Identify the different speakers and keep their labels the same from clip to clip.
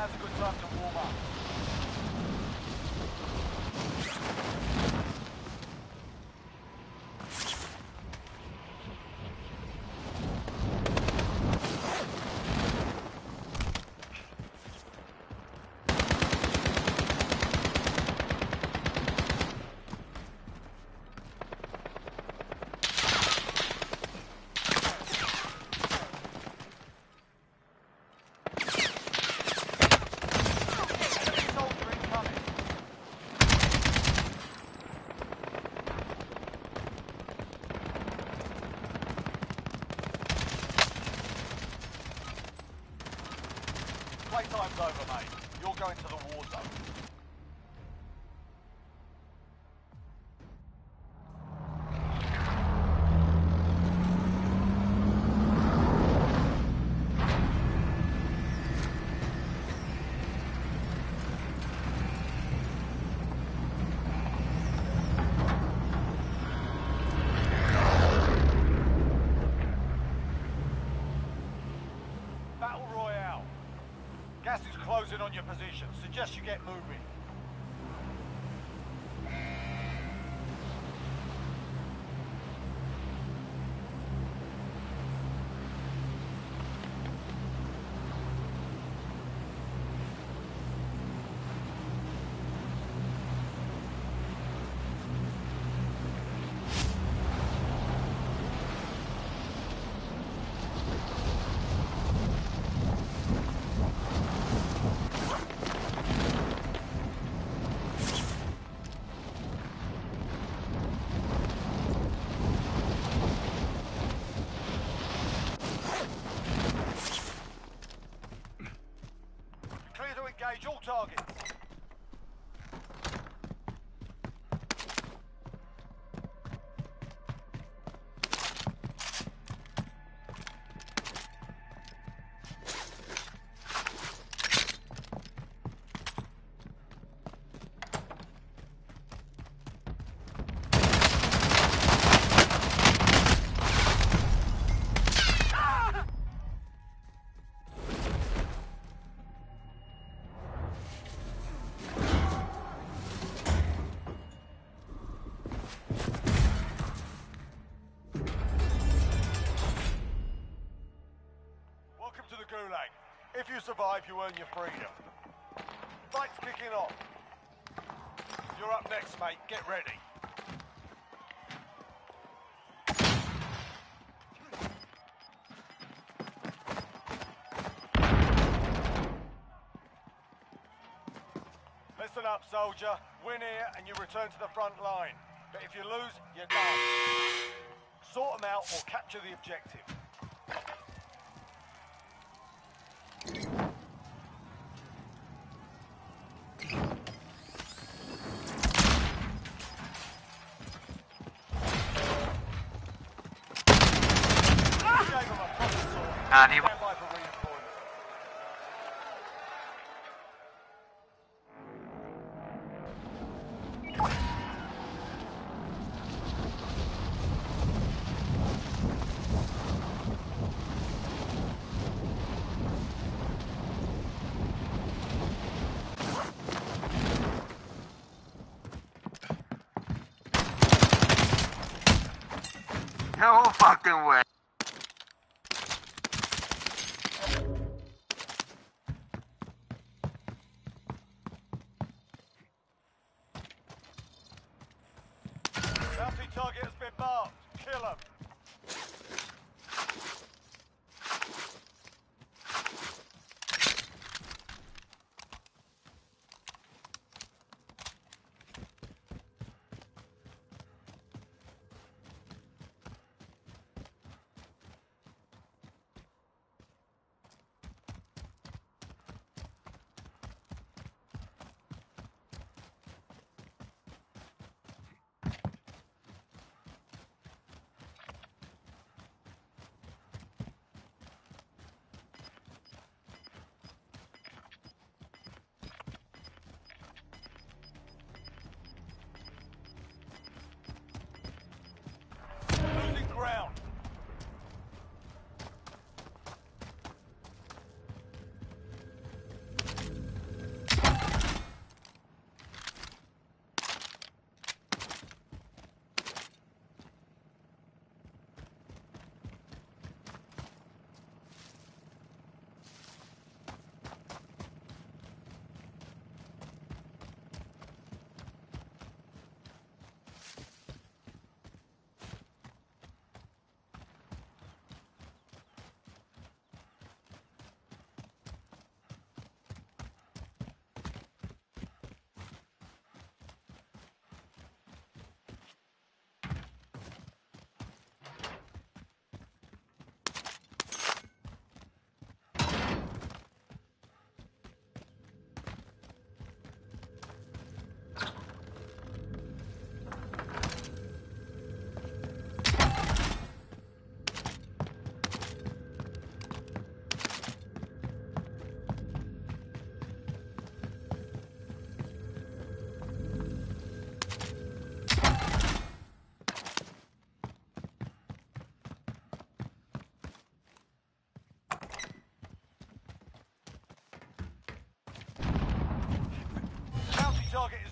Speaker 1: Now's a good time to warm up. Playtime's over, mate. You're going to the war zone. Battle Royale. Gas is closing on your position. Suggest you get moving. Engage all targets. Gulag. If you survive, you earn your freedom. Fight's kicking off. You're up next, mate. Get ready. Listen up, soldier. Win here and you return to the front line. But if you lose, you're done. Sort them out or capture the objective.
Speaker 2: No fucking way.
Speaker 1: Bounty target has been marked. Kill him.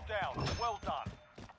Speaker 1: down. Well done.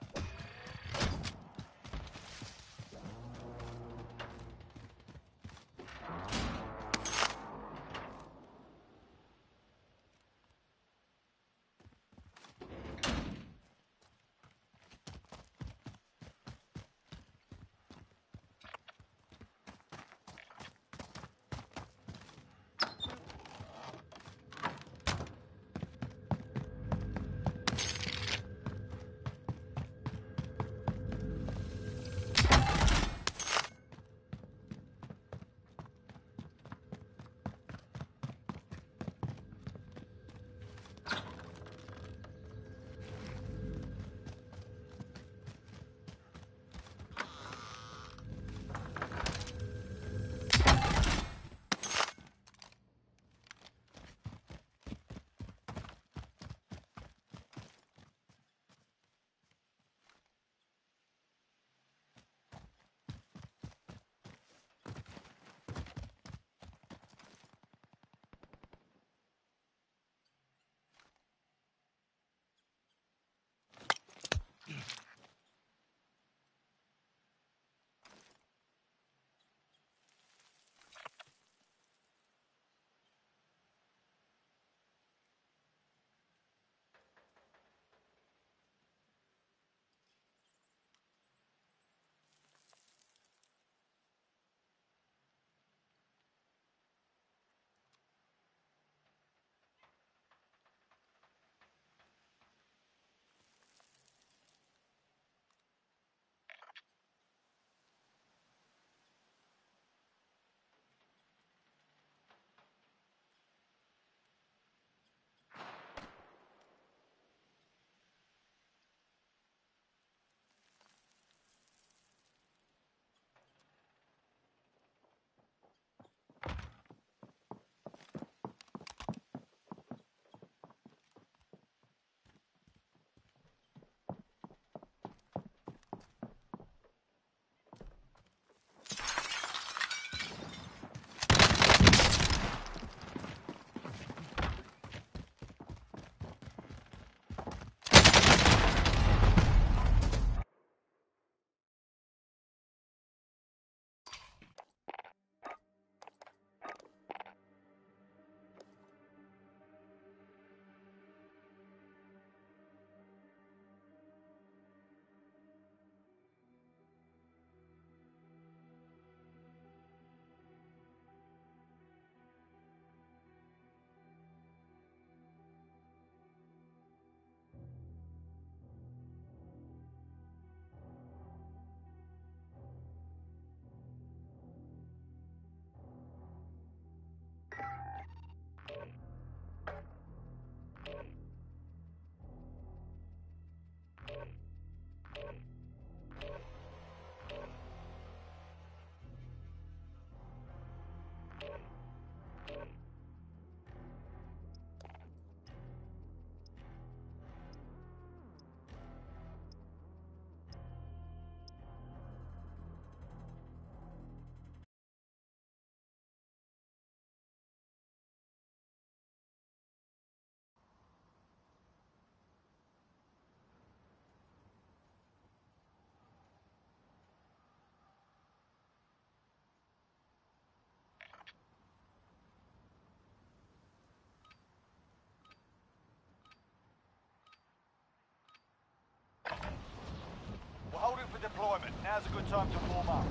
Speaker 1: We're holding for deployment. Now's a good time to warm up.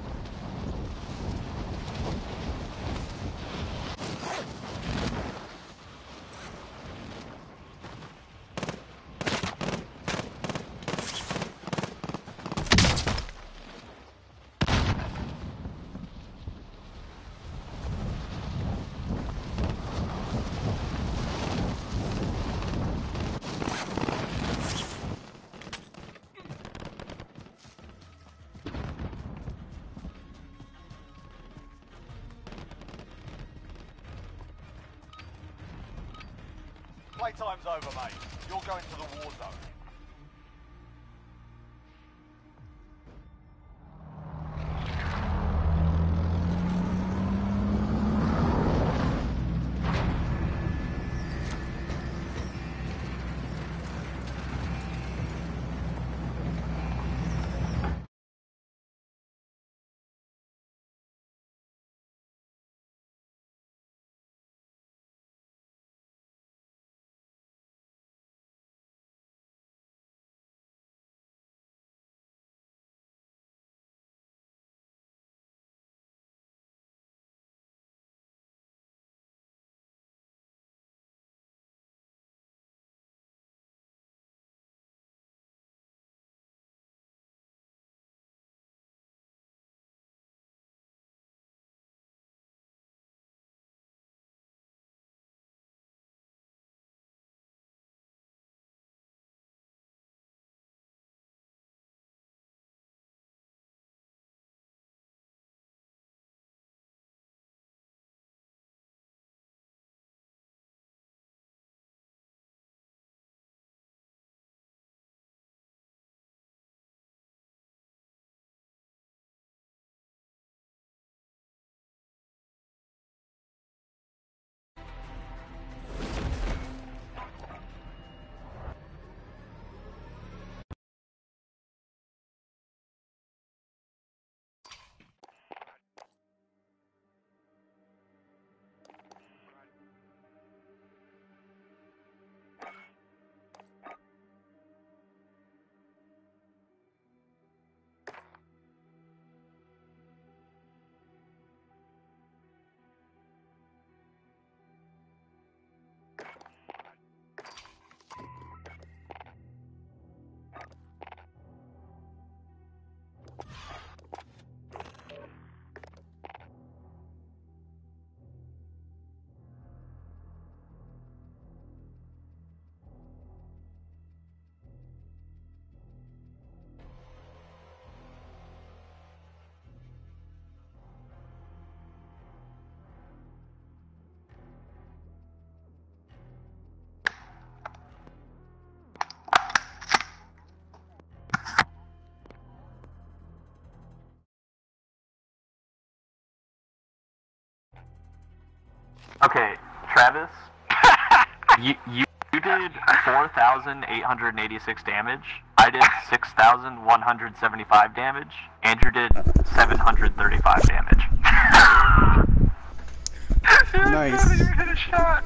Speaker 1: Playtime's over, mate. You're going to the war zone.
Speaker 3: Okay, Travis, you did 4,886 damage. I did 6,175 damage. Andrew did 735 damage.
Speaker 4: Nice.
Speaker 2: Didn't even hit a shot.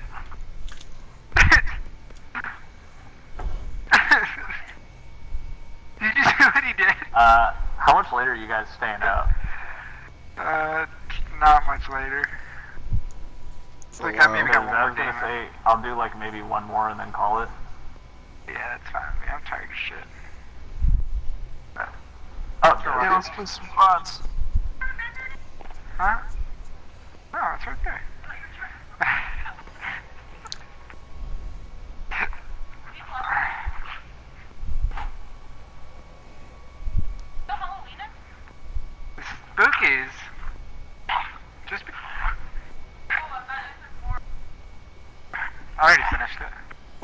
Speaker 2: Did you see what he did?
Speaker 3: How much later are you guys staying out?
Speaker 2: Not much later. Like, I maybe got one
Speaker 3: I
Speaker 2: more
Speaker 3: was gonna
Speaker 2: game.
Speaker 3: say, I'll do like maybe one more and then call it.
Speaker 2: Yeah, that's fine. Man, I'm tired of shit.
Speaker 3: Oh,
Speaker 2: Yeah,
Speaker 3: let's play some spots.
Speaker 2: Huh? No, it's right there. Spookies. Just be. I already finished it.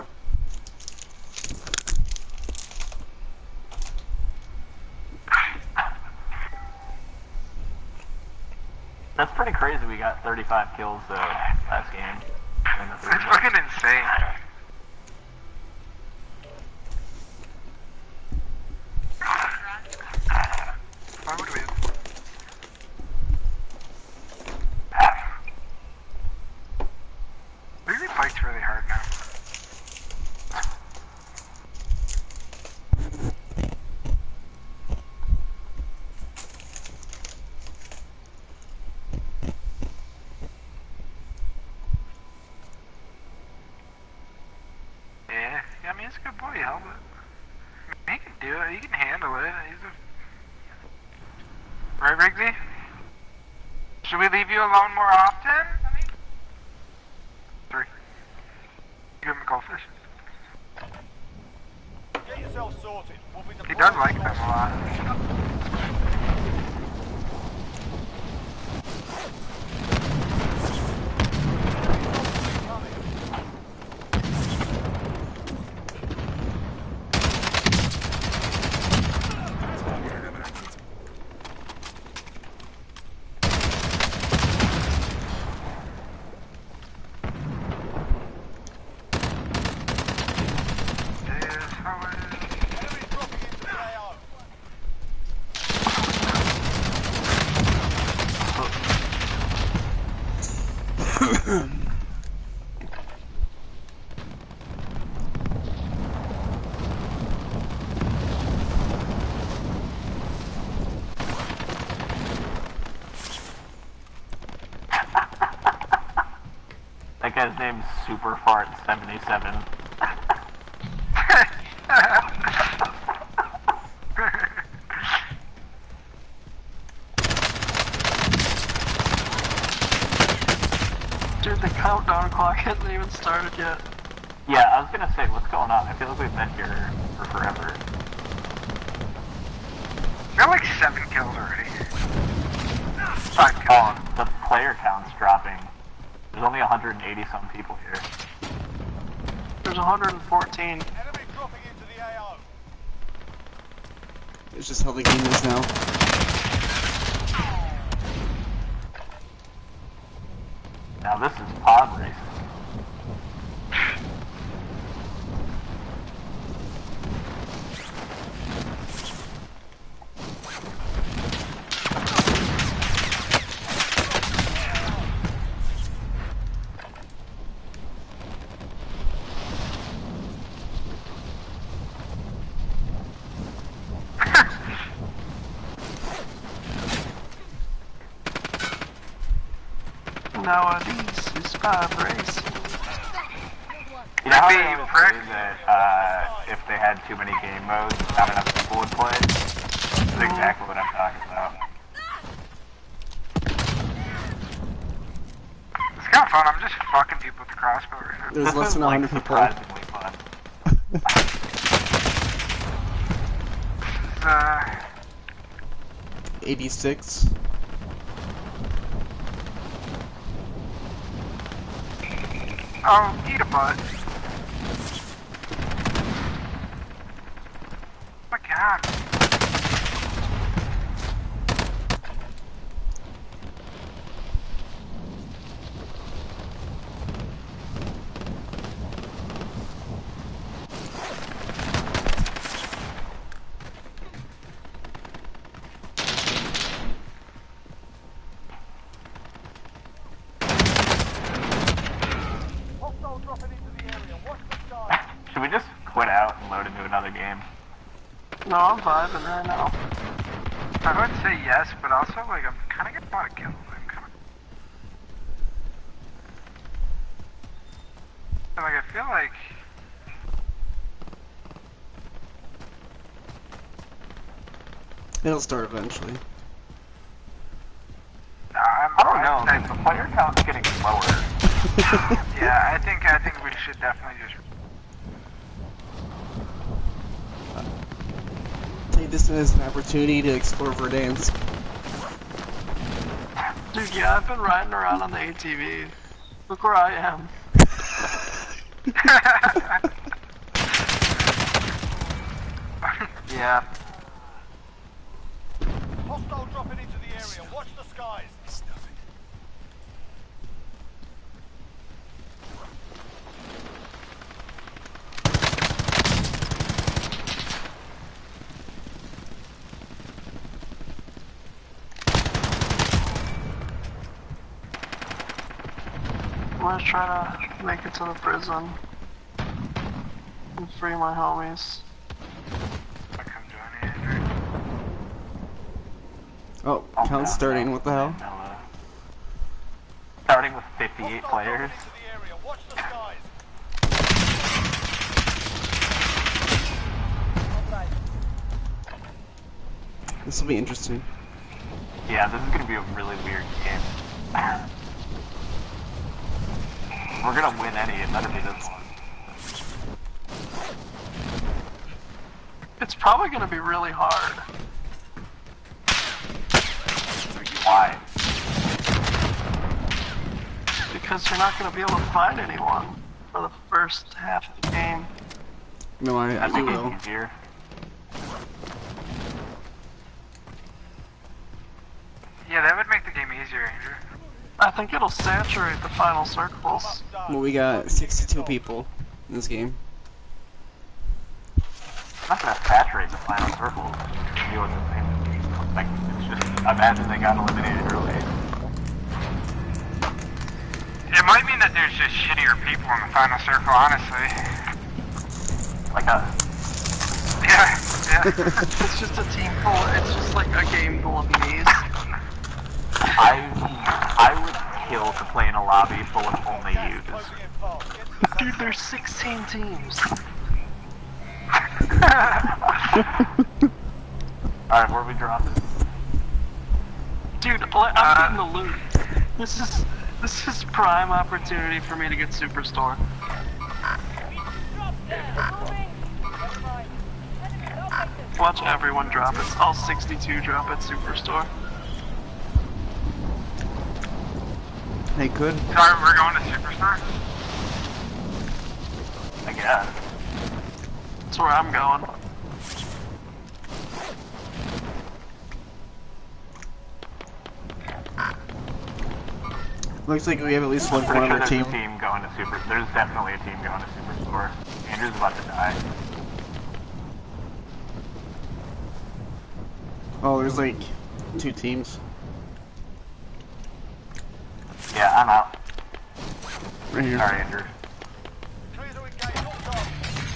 Speaker 3: That's pretty crazy. We got 35 kills last game.
Speaker 2: It's fucking insane. Why would we? Really fights really hard now. Yeah, I mean, he's a good boy, Albert. I mean, he can do it, he can handle it. He's a... Right, Riggsy? Should we leave you alone more often? 3. Give him a goldfish.
Speaker 1: Get yourself sorted. We'll be
Speaker 2: He does like them a lot.
Speaker 1: Enemies dropping into the AO.
Speaker 3: That guy's name's Superfart77.
Speaker 5: Dude, the countdown clock hasn't even started yet.
Speaker 3: Yeah, I was gonna say, what's going on? I feel like we've been here for forever.
Speaker 2: Got like 7 kills already. 5 kills.
Speaker 3: Oh, the player count's dropping. There's only 180 some people here.
Speaker 5: There's 114.
Speaker 1: Enemy dropping into the AO.
Speaker 4: It's just how the game is now.
Speaker 3: Now this is pod racing.
Speaker 5: Nowadays, it's pod race.
Speaker 3: You know how
Speaker 2: Be
Speaker 3: they always
Speaker 2: prick.
Speaker 3: say that if they had too many game modes, not enough people would play? That's exactly what I'm talking about.
Speaker 2: It's kind of fun. I'm just fucking people with the crossbow right now.
Speaker 4: There's less than
Speaker 3: Like,
Speaker 4: 100 people.
Speaker 3: surprisingly fun.
Speaker 2: It's,
Speaker 4: 86.
Speaker 2: oh, eat a butt. Oh my god.
Speaker 5: No, I'm vibing right now.
Speaker 2: I would say yes, but also like I'm kind of getting a lot of kills. I'm kind of like I feel like
Speaker 4: It'll start eventually.
Speaker 3: I don't know. The player count's getting lower.
Speaker 2: yeah, I think we should definitely just.
Speaker 4: Take this as an opportunity to explore Verdansk.
Speaker 5: Dude, yeah, I've been riding around on the ATV. Look where I am.
Speaker 3: Yeah.
Speaker 1: Hostile dropping into the area. Watch the skies.
Speaker 5: I'm gonna try to make it to the prison and free my homies.
Speaker 2: I'll come join you, Andrew.
Speaker 4: Oh, count's starting. What the hell?
Speaker 3: Starting with 58
Speaker 1: Hostile
Speaker 3: players.
Speaker 1: dropping into the area. Watch the skies.
Speaker 4: This will be interesting.
Speaker 3: Yeah, this is gonna be a really weird game. We're gonna win any, it better be this one.
Speaker 5: It's probably gonna be really hard.
Speaker 3: Why?
Speaker 5: Because you're not gonna be able to find anyone for the first half of the game.
Speaker 4: No, I
Speaker 3: I think
Speaker 4: will.
Speaker 3: it's easier.
Speaker 2: Yeah, that would make the game easier, Andrew.
Speaker 5: I think it'll saturate the final circles.
Speaker 4: Well, we got 62 people in this game.
Speaker 3: I'm not gonna saturate the final circle. It's gonna be what the same. Like, it's just, imagine they got eliminated early.
Speaker 2: It might mean that there's just shittier people in the final circle, honestly.
Speaker 3: Like
Speaker 2: Yeah, yeah.
Speaker 5: It's just a team full. It's just like a game full of me's.
Speaker 3: I would kill to play in a lobby full of only yous.
Speaker 1: Closing in fast. Get to the safe
Speaker 5: Dude, there's 16 teams.
Speaker 3: Alright, where are we dropping?
Speaker 5: Dude, I'm getting the loot. This is prime opportunity for me to get Superstore. Watch everyone drop it. All 62 drop at Superstore.
Speaker 4: They could.
Speaker 2: Sorry, we're going to Superstar?
Speaker 3: I guess.
Speaker 5: That's where I'm going.
Speaker 4: Looks like we have at least one
Speaker 3: Pretty
Speaker 4: on
Speaker 3: sure
Speaker 4: our
Speaker 3: there's
Speaker 4: team.
Speaker 3: a team going to Super. There's definitely a team going to Superstore. Andrew's about to die.
Speaker 4: Oh, there's like 2 teams.
Speaker 3: Yeah, I'm out.
Speaker 4: Right here.
Speaker 3: Sorry, Andrew.
Speaker 1: clear to engage. All gone.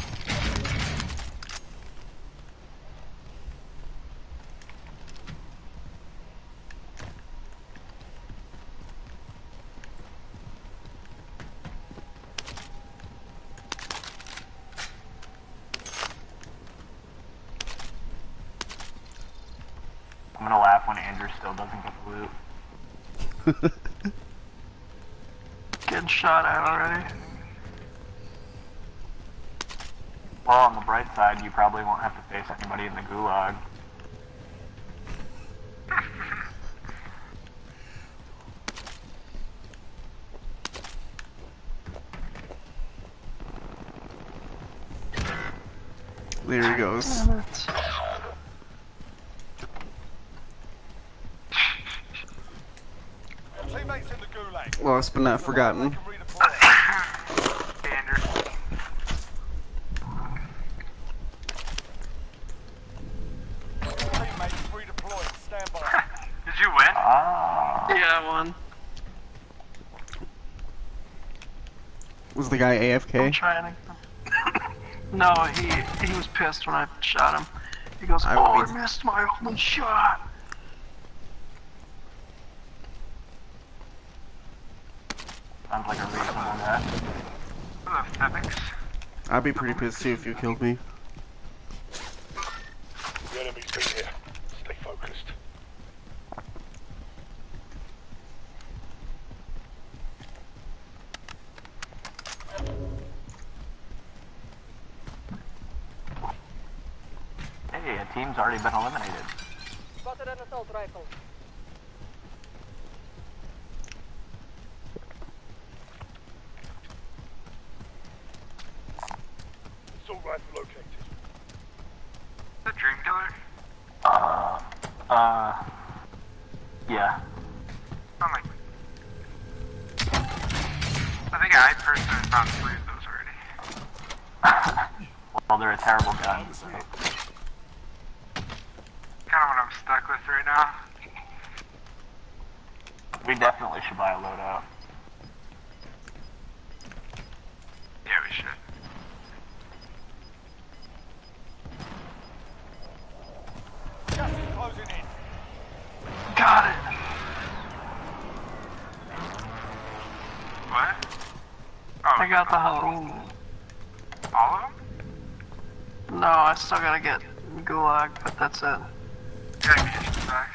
Speaker 3: I'm gonna laugh when Andrew still doesn't get the loot.
Speaker 5: Getting shot at already.
Speaker 3: Well, on the bright side, you probably won't have to face anybody in the gulag.
Speaker 4: There he goes.
Speaker 5: Damn it.
Speaker 1: Your teammates in the gulag.
Speaker 4: Lost but not
Speaker 1: They
Speaker 4: forgotten.
Speaker 1: can redeploy.
Speaker 2: Andrew.
Speaker 1: Teammates redeployed. Stand by.
Speaker 2: Did you win?
Speaker 3: Ah.
Speaker 5: Yeah, I won.
Speaker 4: Was the guy
Speaker 5: I'm
Speaker 4: AFK?
Speaker 5: trying to... No, he was pissed when I shot him. He goes,
Speaker 4: I
Speaker 5: oh,
Speaker 4: will
Speaker 5: I missed my only shot.
Speaker 3: Sounds like a reasonable guy.
Speaker 2: Hello, Fepix.
Speaker 4: I'd be pretty pissed too if you killed me.
Speaker 1: The enemy's been here. Stay focused.
Speaker 3: Hey, a team's already been eliminated.
Speaker 6: Spotted an assault rifle.
Speaker 1: Assault rifle located.
Speaker 2: The Dream Killer?
Speaker 3: Yeah.
Speaker 2: Oh my. I think I personally found 3 of those already.
Speaker 3: Well, they're a terrible gun, so.
Speaker 2: Kind of what I'm stuck with right now.
Speaker 3: We definitely should buy a loadout.
Speaker 2: Yeah, we should.
Speaker 1: Gas is closing in.
Speaker 5: Got it.
Speaker 2: What? Oh,
Speaker 5: I got the Halloween.
Speaker 2: all of them?
Speaker 5: No, I still gotta get Gulag, but that's it.
Speaker 2: Yeah, munitions back.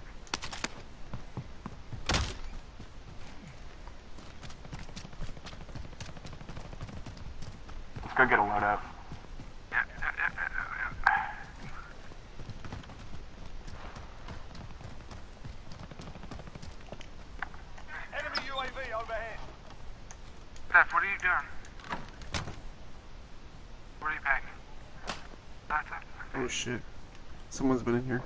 Speaker 3: Let's go get a loadout.
Speaker 2: Yeah.
Speaker 1: Enemy UAV overhead.
Speaker 2: Steph, what are you doing? What are you packing? That's it.
Speaker 4: Oh shit. Someone's been in here.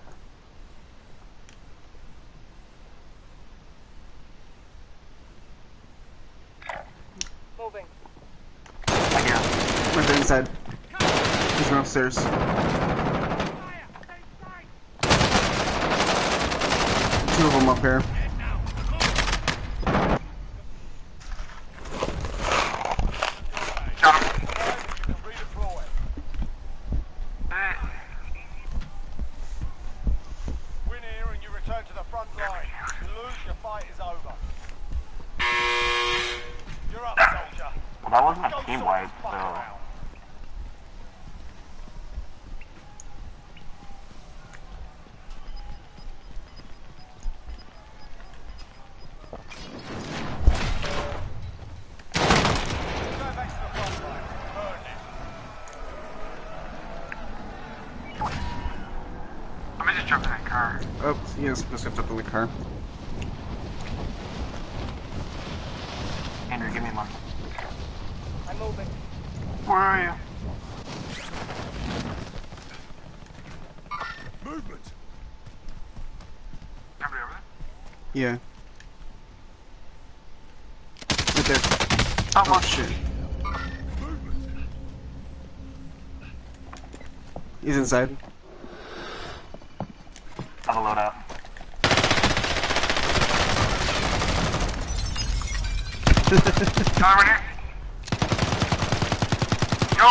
Speaker 6: Moving.
Speaker 3: I hear him.
Speaker 4: Went inside. He's going upstairs. Two of them up here.
Speaker 2: Got him.
Speaker 1: You can redeploy.
Speaker 2: Hey.
Speaker 1: Win here and you return to the front line. If you lose, your fight is over. You're up, soldier.
Speaker 3: Well, that wasn't
Speaker 1: Go
Speaker 3: a team
Speaker 1: sort
Speaker 3: wipe,
Speaker 1: this fucker
Speaker 3: so.
Speaker 1: out. Return back to the front line. Burn it.
Speaker 2: Let me just jump in that car.
Speaker 4: Oh, yes, just stepped up in the car.
Speaker 3: Andrew, give me money.
Speaker 6: I'm moving.
Speaker 5: Where are you?
Speaker 1: Movement.
Speaker 2: Somebody over there?
Speaker 4: Yeah. Right there.
Speaker 5: How
Speaker 4: Oh
Speaker 5: much?
Speaker 4: shit. He's inside.
Speaker 3: Have a loadout.
Speaker 2: Another one here. Go!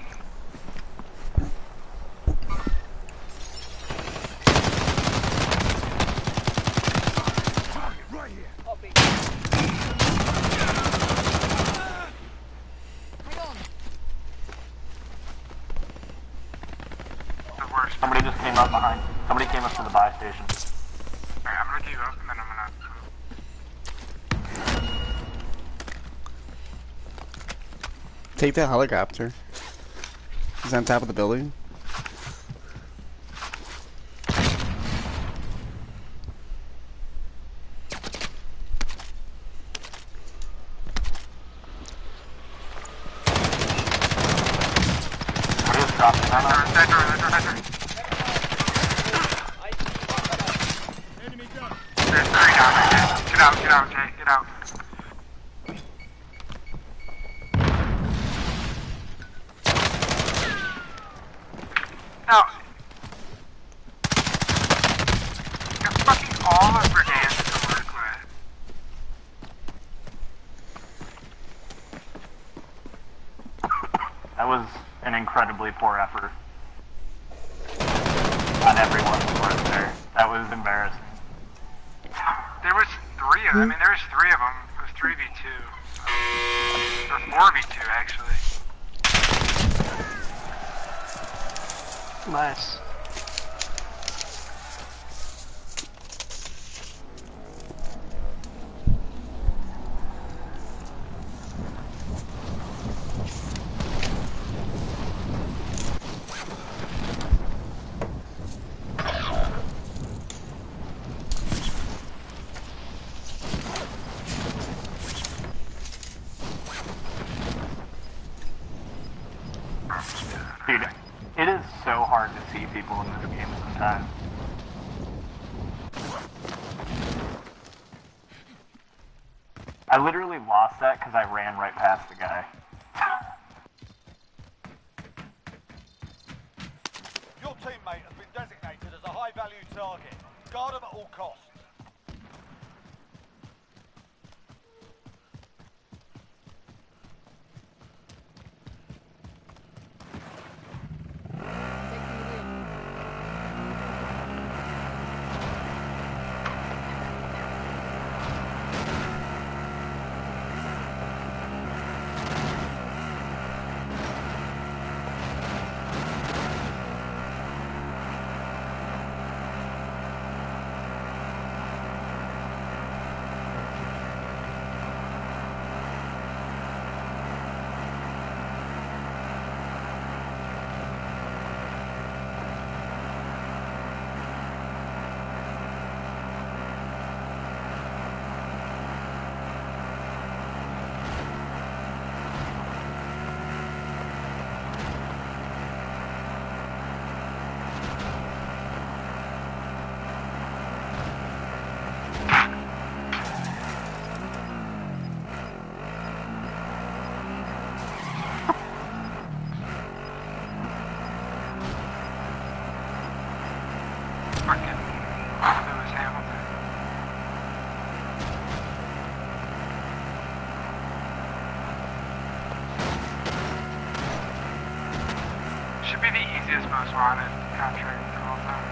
Speaker 6: Copy.
Speaker 2: The worst.
Speaker 3: Somebody just came up behind. Somebody came up to the buy station.
Speaker 2: Alright, I'm gonna give up and then I'm gonna.
Speaker 4: Take that helicopter. He's on top of the building.
Speaker 3: What is dropping on us?
Speaker 2: That door.
Speaker 6: I see one.
Speaker 1: Enemy down.
Speaker 2: There's 3 down there. Get out, Jay. Get out. Now, you're fucking all of Verdansk to work with.
Speaker 3: That was an incredibly poor effort. everyone was right there. That was embarrassing.
Speaker 2: There was three of them. I mean, there was three of them. It was 3v2. Or 4v2, actually.
Speaker 5: Nice.
Speaker 3: Dude, it is so hard to see people in this game sometimes. I literally lost that because I ran right past the guy.
Speaker 1: Your teammate has been designated as a high-value target. Guard them at all costs.
Speaker 2: Fucking Lewis Hamilton. Should be the easiest most wanted contract of all time.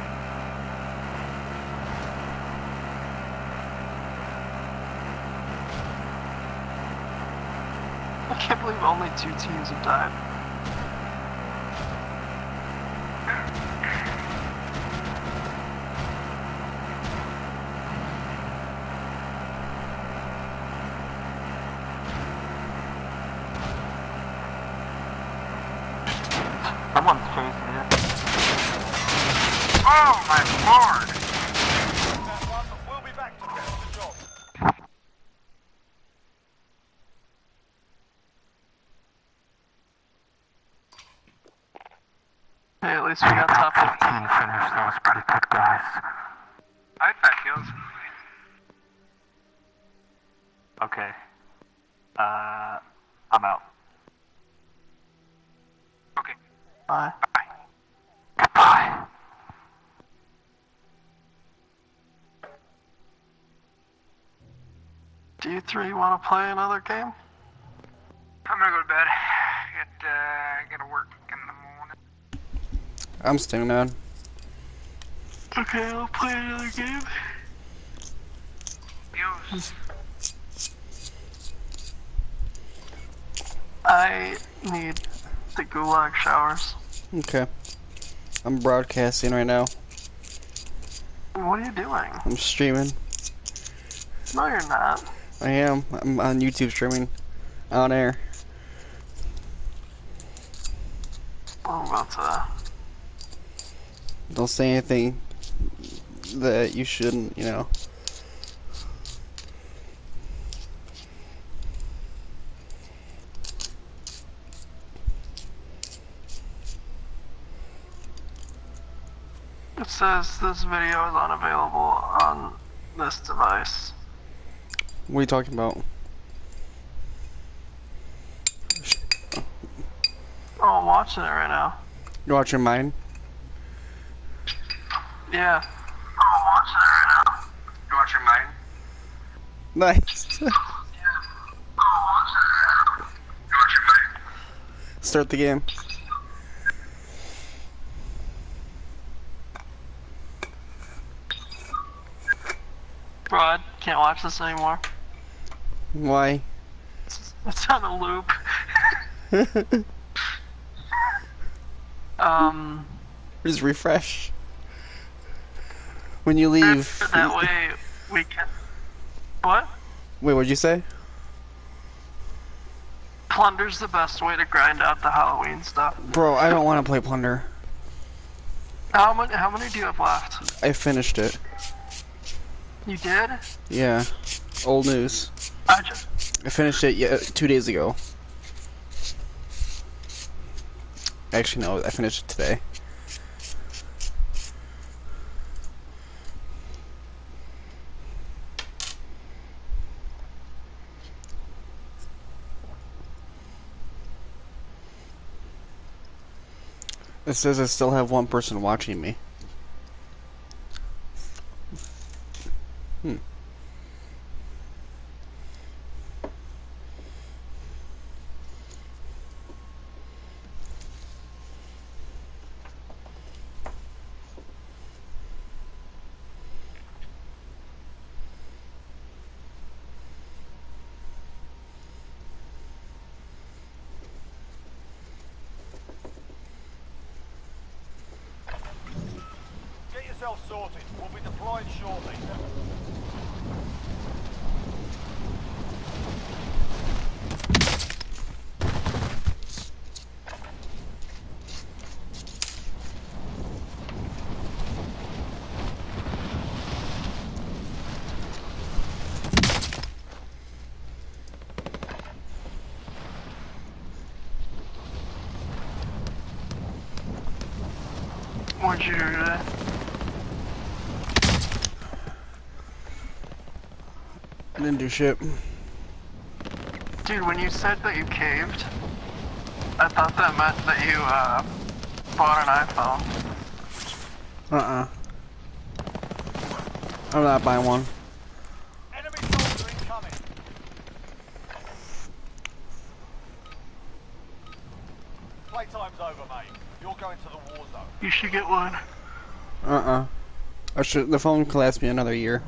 Speaker 5: I can't believe only 2 teams have died.
Speaker 3: Someone's chasing you.
Speaker 2: Oh my lord!
Speaker 1: That one, but we'll be back to finish the job.
Speaker 5: Hey, at least we got top 15.
Speaker 3: Finish, that was pretty good, guys.
Speaker 2: I had 5 kills.
Speaker 3: Okay. I'm out.
Speaker 2: Okay.
Speaker 5: Bye.
Speaker 2: Bye.
Speaker 3: Goodbye.
Speaker 5: Do you three want to play another game?
Speaker 2: I'm gonna go to bed. Gotta work in the morning.
Speaker 4: I'm staying on.
Speaker 5: Okay, I'll play another game.
Speaker 2: Yours.
Speaker 5: I need the gulag showers.
Speaker 4: Okay. I'm broadcasting right now.
Speaker 5: What are you doing?
Speaker 4: I'm streaming.
Speaker 5: No, you're not.
Speaker 4: I am. I'm on YouTube streaming. On air.
Speaker 5: I'm about to...
Speaker 4: Don't say anything that you shouldn't, you know.
Speaker 5: It says this video is unavailable on this device.
Speaker 4: What are you talking about?
Speaker 5: Oh, I'm watching it right now.
Speaker 4: You watching mine?
Speaker 5: Yeah.
Speaker 2: Oh, I'm watching it right now. You watching mine?
Speaker 4: Nice.
Speaker 2: Oh, I'm watching it right now. You watching mine?
Speaker 4: Start the game.
Speaker 5: Can't watch this anymore.
Speaker 4: Why?
Speaker 5: It's on a loop.
Speaker 4: Just refresh. When you leave.
Speaker 5: That way we can. What?
Speaker 4: Wait, what'd you say?
Speaker 5: Plunder's the best way to grind out the Halloween stuff.
Speaker 4: Bro, I don't want to play Plunder.
Speaker 5: How many do you have left?
Speaker 4: I finished it.
Speaker 5: You did?
Speaker 4: Yeah. Old news.
Speaker 5: I
Speaker 4: finished it 2 days ago. Actually, no, I finished it today. It says I still have one person watching me.
Speaker 1: Get yourself sorted. We'll be deploying shortly.
Speaker 5: What'd you do today?
Speaker 4: I didn't do shit.
Speaker 5: Dude, when you said that you caved, I thought that meant that you bought an iPhone.
Speaker 4: I'm not buying one.
Speaker 1: Enemy soldier incoming. Playtime's over, mate. You're going to the war zone.
Speaker 5: You should get one.
Speaker 4: The phone could last me another year.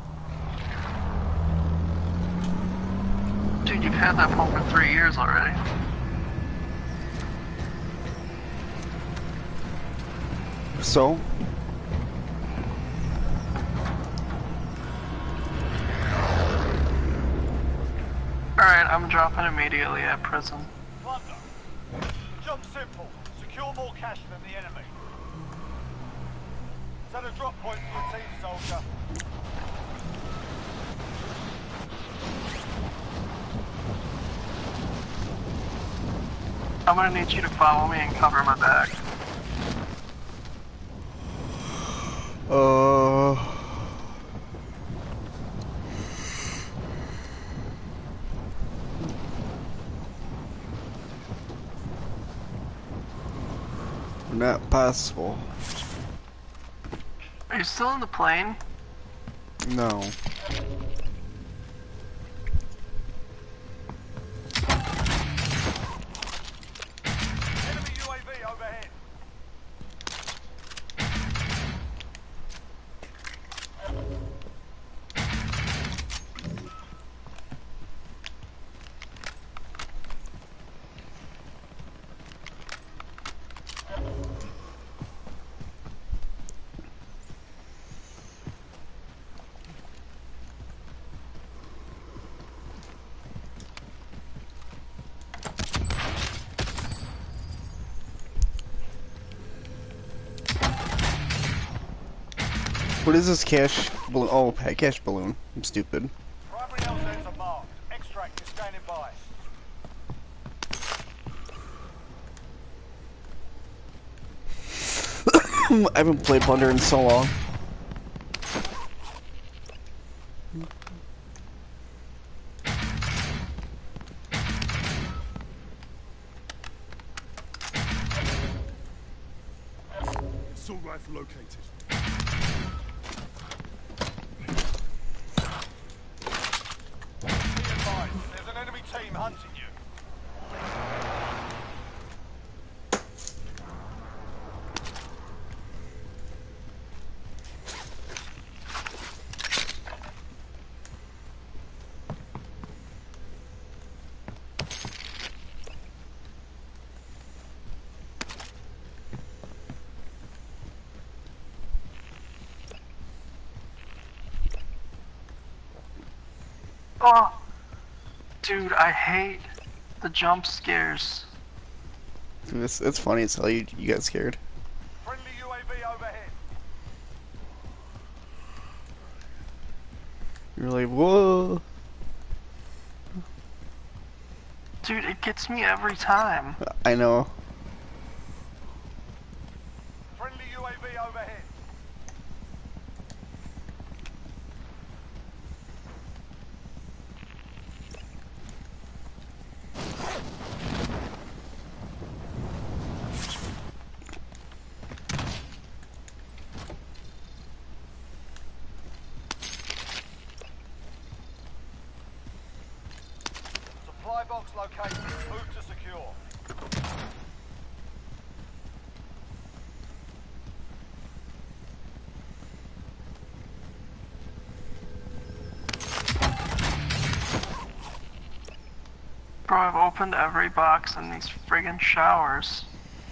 Speaker 5: Dude, you've had that phone for 3 years already.
Speaker 4: So?
Speaker 5: Alright, I'm dropping immediately at prison.
Speaker 1: Plunder. Job's simple. Secure more cash than the enemy. Set a drop point for your team, soldier.
Speaker 5: I'm gonna need you to follow me and cover my back.
Speaker 4: Not possible.
Speaker 5: Are you still in the plane?
Speaker 4: No.
Speaker 1: Enemy UAV overhead.
Speaker 4: What is this cash balloon? Oh, a cash balloon. I'm stupid.
Speaker 1: Primary LZs are marked. Extract is standing by.
Speaker 4: I haven't played Plunder in so long.
Speaker 7: Assault rifle located.
Speaker 1: Be advised, there's an enemy team hunting you.
Speaker 5: Oh, dude, I hate the jump scares.
Speaker 4: Dude, it's funny as hell you got scared.
Speaker 1: Friendly UAV overhead.
Speaker 4: You're like, whoa.
Speaker 5: Dude, it gets me every time.
Speaker 4: I know.
Speaker 1: Friendly UAV overhead. Supply box located. Move to secure.
Speaker 5: Bro, I've opened every box in these friggin' showers.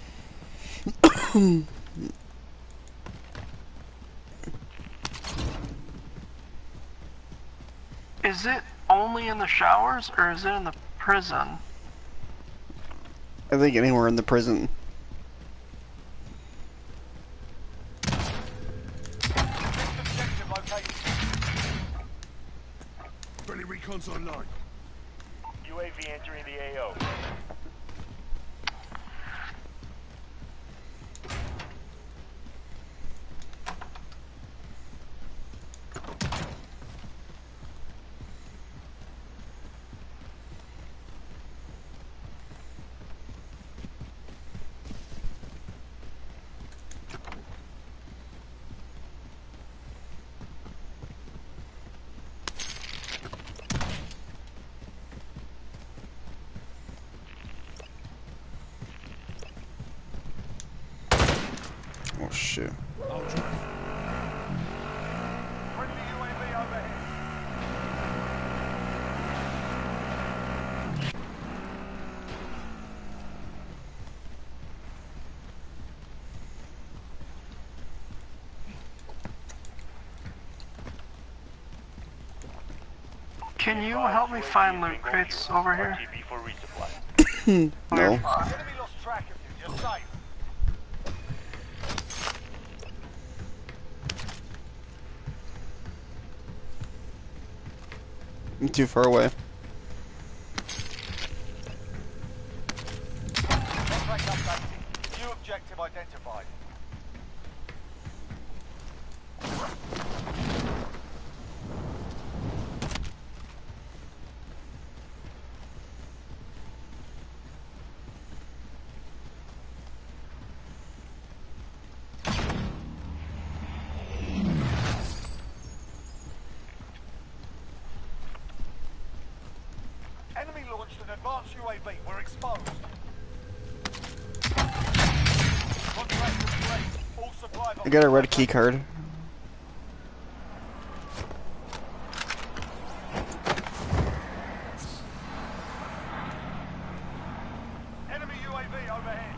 Speaker 5: Is it only in the showers, or is it in the prison?
Speaker 4: I think anywhere in the prison.
Speaker 1: Next objective located.
Speaker 7: Friendly recon's online.
Speaker 1: UAV entering the AO.
Speaker 4: Oh shit.
Speaker 1: Friendly UAV overhead.
Speaker 5: Can you help me find loot crates over here?
Speaker 4: No.
Speaker 1: Enemy lost track of you. You're safe.
Speaker 4: I'm too far away.
Speaker 1: Contract updated. New objective identified. Enemy launched an advanced UAV. We're exposed. Contract complete. All supply
Speaker 4: I got a red key card.
Speaker 1: Enemy UAV overhead.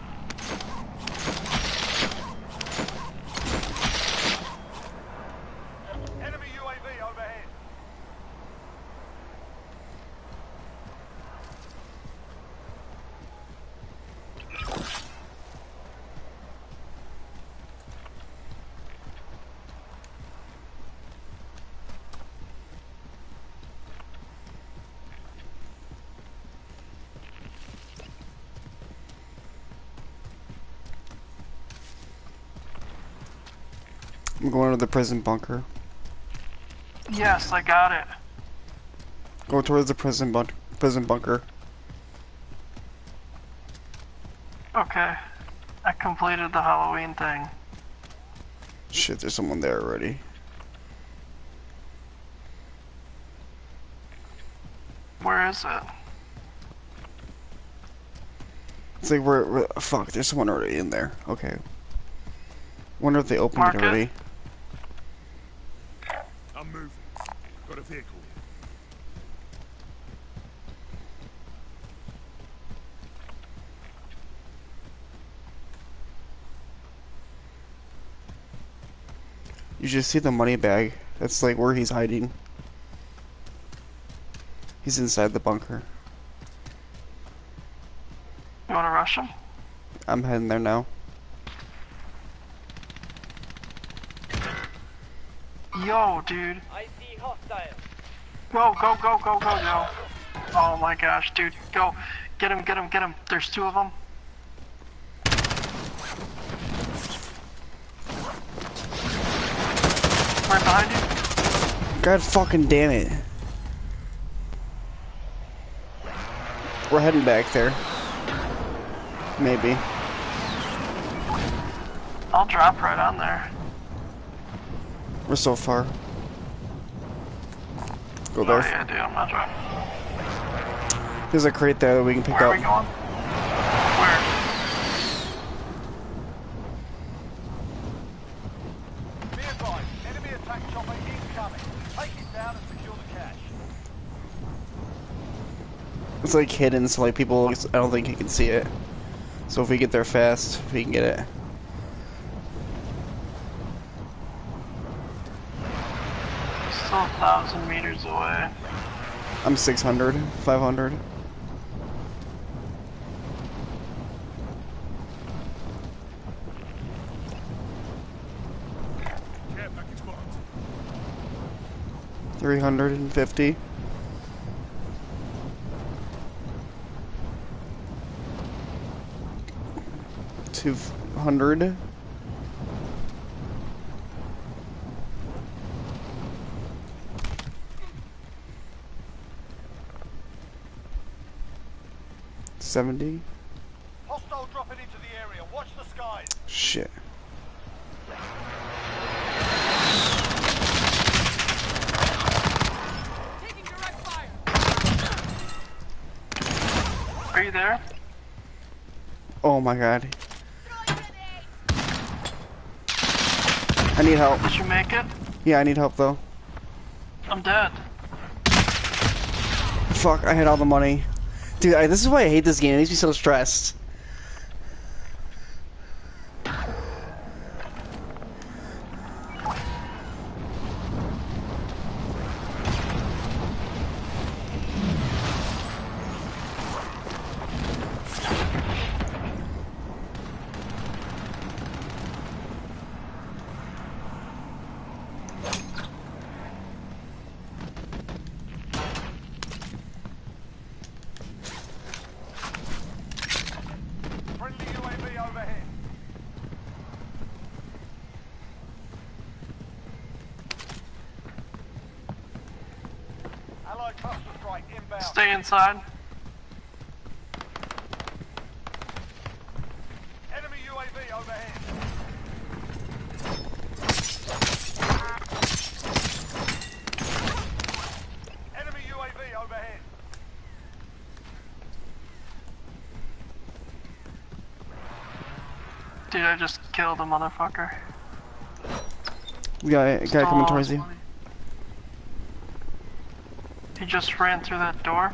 Speaker 1: Enemy UAV overhead.
Speaker 4: I'm going to the prison bunker.
Speaker 5: Yes, I got it.
Speaker 4: Go towards the prison bunker.
Speaker 5: Okay. I completed the Halloween thing.
Speaker 4: Shit, there's someone there already.
Speaker 5: Where is it?
Speaker 4: It's like fuck, there's someone already in there. Okay. Wonder if they opened
Speaker 5: Mark
Speaker 4: it
Speaker 5: it.
Speaker 4: already.
Speaker 7: I'm moving. Got a vehicle here.
Speaker 4: You should see the money bag. That's like where he's hiding. He's inside the bunker.
Speaker 5: You wanna rush him?
Speaker 4: I'm heading there now.
Speaker 5: Yo, dude.
Speaker 6: I see hostile.
Speaker 5: Go, go, go, go, go, go. Oh my gosh, dude. Go. Get him, get him, get him. There's 2 of them. Right behind you.
Speaker 4: God fucking damn it. We're heading back there. Maybe.
Speaker 5: I'll drop right on there.
Speaker 4: We're so far. Go
Speaker 5: Oh
Speaker 4: there.
Speaker 5: yeah, dude, I'm not dropping.
Speaker 4: There's a crate there that we can pick
Speaker 5: Where are
Speaker 4: up.
Speaker 5: we going? Where?
Speaker 1: Be advised, enemy attack chopper incoming. Take it down and secure the cache.
Speaker 4: It's like hidden, so like people, I don't think you can see it. So if we get there fast, we can get it.
Speaker 5: Still 1,000 meters away.
Speaker 4: I'm 600, 500.
Speaker 7: Care package marked.
Speaker 4: 350. $200. $70.
Speaker 1: Hostile dropping into the area. Watch the skies.
Speaker 4: Shit.
Speaker 6: Taking direct fire.
Speaker 5: Are you there?
Speaker 4: Oh my god. I need help.
Speaker 5: Did you make it?
Speaker 4: Yeah, I need help though.
Speaker 5: I'm dead.
Speaker 4: Fuck, I had all the money. Dude, this is why I hate this game. It makes me so stressed.
Speaker 1: Friendly UAV overhead. Allied cluster strike inbound.
Speaker 5: Stay inside.
Speaker 1: Enemy UAV overhead. Enemy UAV overhead.
Speaker 5: Dude, I just killed a motherfucker.
Speaker 4: We got a guy
Speaker 5: Stole
Speaker 4: coming
Speaker 5: all
Speaker 4: towards
Speaker 5: his
Speaker 4: you.
Speaker 5: money. He just ran through that door.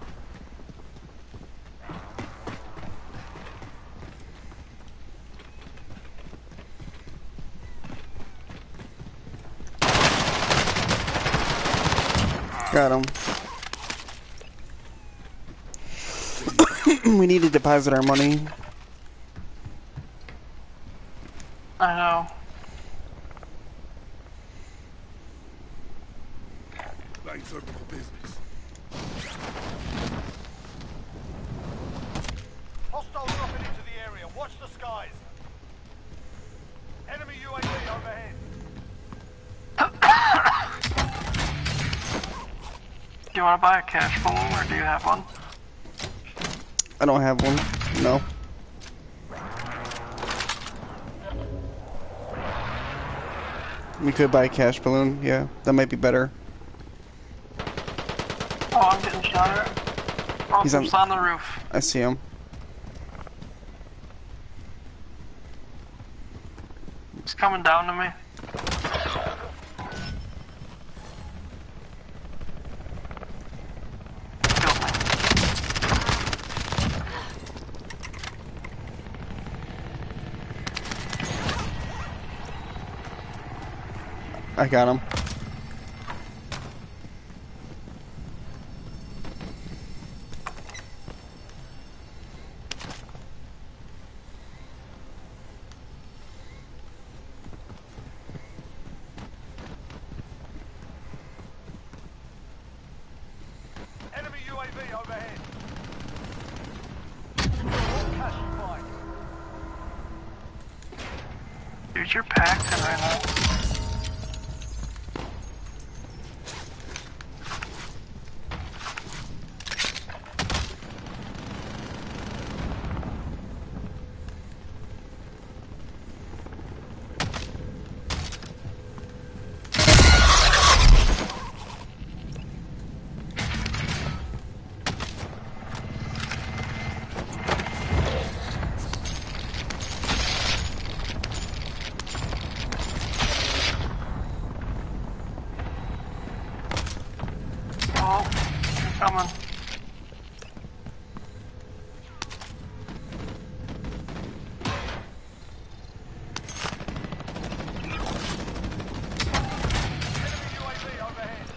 Speaker 4: Got him. We need to deposit our money.
Speaker 5: I know.
Speaker 7: Lane's open for business.
Speaker 1: Hostile dropping into the area. Watch the skies. Enemy UAV overhead.
Speaker 5: Do you want to buy a cash balloon or do you have one?
Speaker 4: I don't have one. No. We could buy a cash balloon. Yeah, that might be better.
Speaker 5: Oh, I'm getting shot at. Oh,
Speaker 4: He's
Speaker 5: he's on the roof.
Speaker 4: I see him.
Speaker 5: He's coming down to me. Killed me.
Speaker 4: I got him.
Speaker 5: Dude, you're packed in right now. Oh, coming.
Speaker 1: UAV overhead.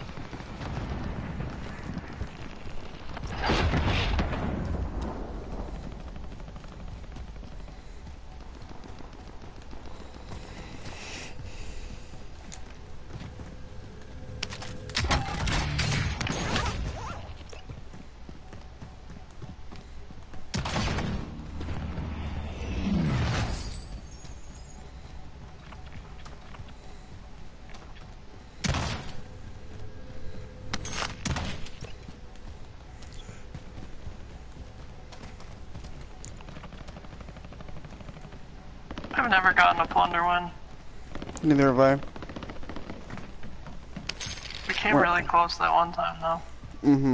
Speaker 5: I've never gotten a plunder one.
Speaker 4: Neither have I.
Speaker 5: We came
Speaker 4: What?
Speaker 5: really close that one time though.
Speaker 4: Mm-hmm.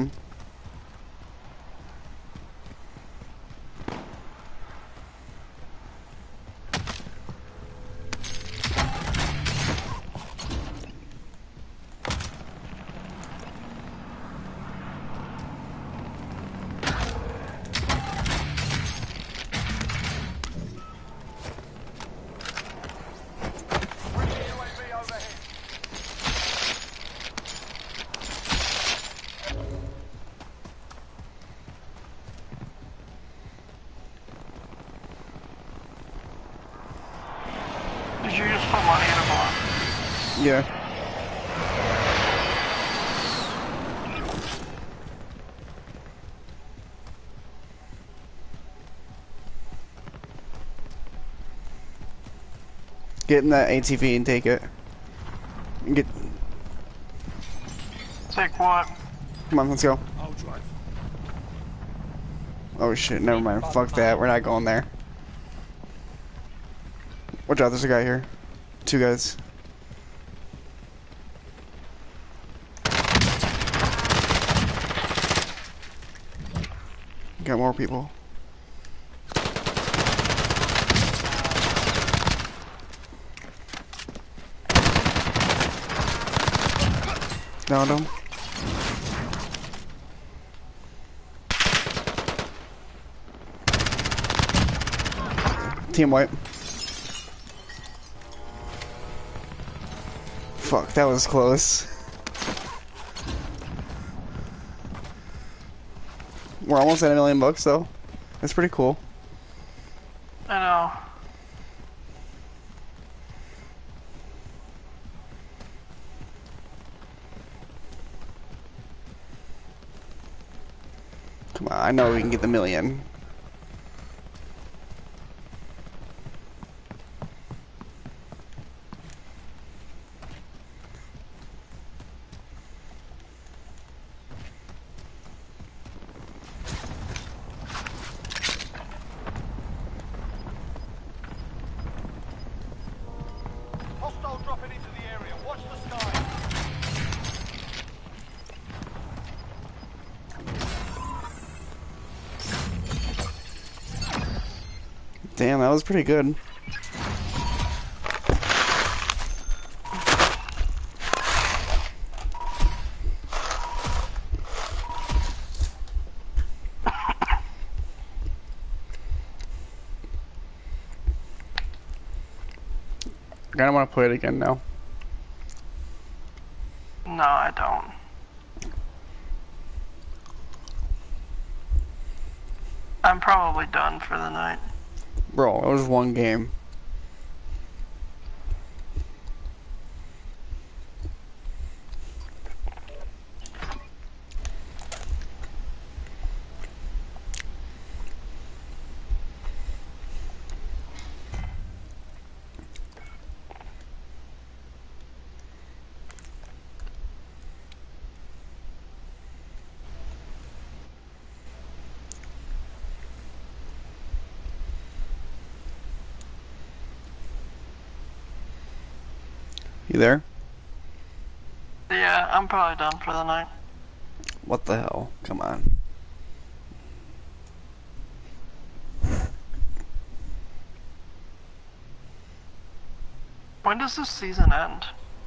Speaker 1: UAV overhead.
Speaker 5: Did you just put money in a block?
Speaker 4: Yeah. Get in that ATV and take it. Get.
Speaker 5: Take what?
Speaker 4: Come on, let's go.
Speaker 7: I'll drive.
Speaker 4: Oh shit, never mind. Fuck that. We're not going there. Watch out, there's a guy here. Two guys. Got more people. Downed him. Team wipe. Fuck, that was close. We're almost at $1 million though. That's pretty cool.
Speaker 5: I know.
Speaker 4: Come on, I know we can get the $1 million.
Speaker 1: Hostile dropping into the area. Watch the sky.
Speaker 4: Damn, that was pretty good. I kinda wanna play it again now.
Speaker 5: No, I don't. I'm probably done for the night.
Speaker 4: Bro, it was one game. You there?
Speaker 5: Yeah, I'm probably done for the night.
Speaker 4: What the hell? Come on.
Speaker 5: When does this season end?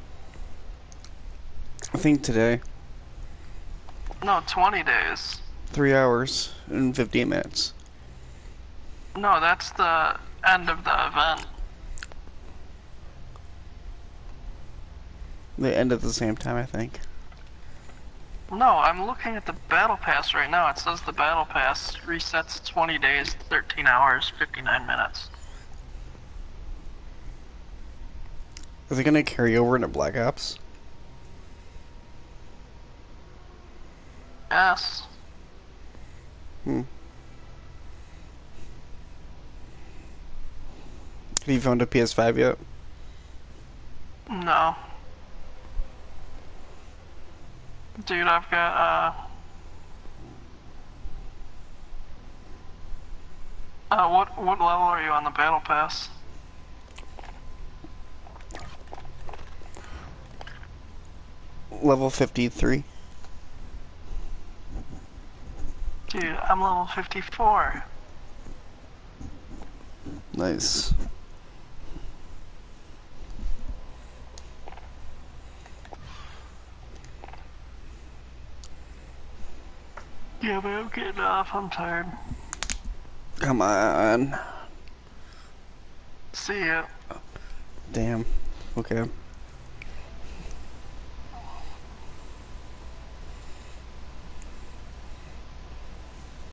Speaker 4: I think today.
Speaker 5: No, 20 days.
Speaker 4: 3 hours and 15 minutes.
Speaker 5: No, that's the end of the event.
Speaker 4: They end at the same time, I think.
Speaker 5: No, I'm looking at the battle pass right now. It says the battle pass resets 20 days, 13 hours, 59 minutes.
Speaker 4: Is it gonna carry over into Black Ops?
Speaker 5: Yes.
Speaker 4: Hmm. Have you found a PS5 yet?
Speaker 5: No. Dude, I've got, what level are you on the battle pass?
Speaker 4: Level 53.
Speaker 5: Dude, I'm level 54.
Speaker 4: Nice.
Speaker 5: Yeah, but I'm getting off. I'm tired.
Speaker 4: Come on.
Speaker 5: See ya.
Speaker 4: Damn. Okay.